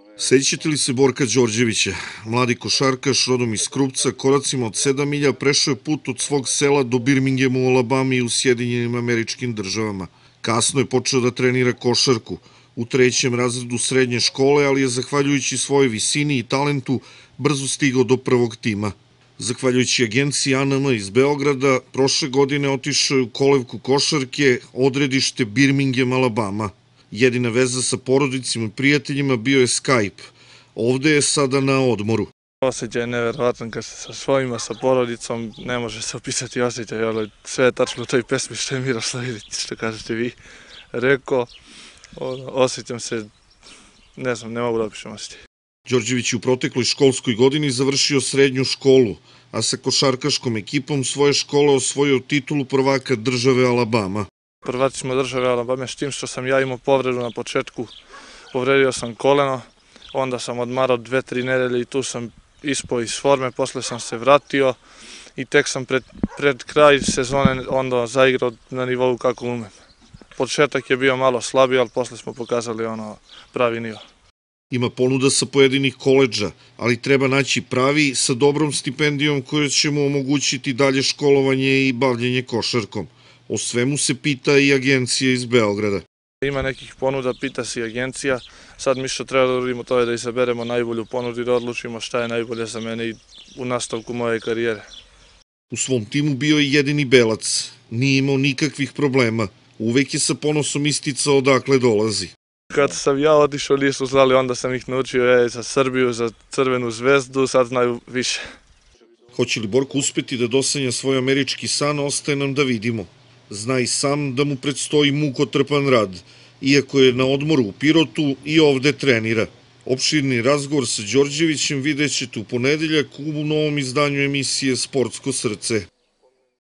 Sećate li se Borka Đorđevića? Mladi košarkaš, rodom iz Krupca, koracima od 7 milja prešao je put od svog sela do Birmingema u Alabami i u Sjedinjenim Američkim Državama. Kasno je počeo da trenira košarku u 3. razredu srednje škole, ali je zahvaljujući svojoj visini i talentu brzo stigao do prvog tima. Zahvaljujući agenciji ANM iz Beograda, prošle godine otišao je u kolevku košarke, odredište Birmingham, Alabama. Jedina veza sa porodicima i prijateljima bio je Skype. Ovde je sada na odmoru. Osjećaj je neverovatan kad se sa svojima, sa porodicom, ne može se opisati osjećaj, ali sve je tačno u toj pesmi što je Miroslav Ilić, što kažete vi, rekao. Osjećam se, ne znam, ne mogu da opišem osjećaj. Đorđević je u protekloj školskoj godini završio srednju školu, a sa košarkaškom ekipom svoje škole osvojio titulu prvaka države Alabama. Prvaci smo države Alabama, s tim što sam ja imao povredu na početku, povredio sam koleno, onda sam odmarao 2-3 nedelje i tu sam ispao iz forme, posle sam se vratio i tek sam pred kraj sezone onda zaigrao na nivou kako umem. Početak je bio malo slabiji, ali posle smo pokazali pravi nivo. Ima ponuda sa pojedinih koledža, ali treba naći pravi sa dobrom stipendijom koja će mu omogućiti dalje školovanje i bavljenje košarkom. O svemu se pita i agencija iz Beograda. Ima nekih ponuda, pita se i agencija. Sad mi što treba da uradimo to je da izaberemo najbolju ponudu i da odlučimo šta je najbolje za mene i u nastavku moje karijere. U svom timu bio je jedini Belac, nije imao nikakvih problema, uvek je sa ponosom isticao odakle dolazi. Kad sam ja otišao nisu znali, onda sam ih naučio za Srbiju, za Crvenu zvezdu, sad znaju više. Hoće li Borko uspeti da dosanja svoj američki san, ostaje nam da vidimo. Zna i sam da mu predstoji mukotrpan rad, iako je na odmoru u Pirotu i ovde trenira. Opširni razgovor sa Đorđevićem vidjet ćete u ponedeljak u novom izdanju emisije Sportsko srce.